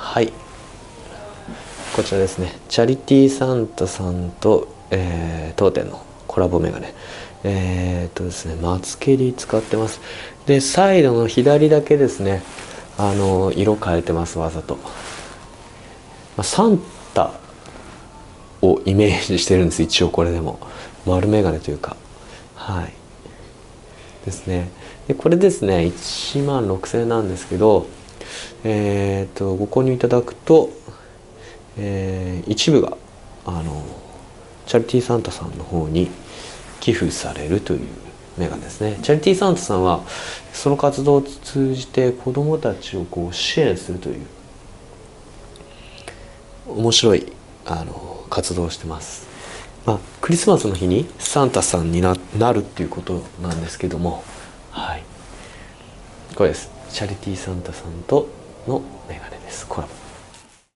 はい、こちらですね。チャリティーサンタさんと、当店のコラボメガネ。ですね、マツケリ使ってます。で、サイドの左だけですね、色変えてます、わざと。サンタをイメージしてるんです、一応これでも。丸メガネというか。はい。ですね。で、これですね、1万6000円なんですけど、ご購入いただくと、一部がチャリティーサンタさんの方に寄付されるというメガネですね。チャリティーサンタさんはその活動を通じて子どもたちを支援するという面白い活動をしてます。クリスマスの日にサンタさんになるっていうことなんですけども、はい、これです。チャリティーサンタさんとのメガネです。コラボ。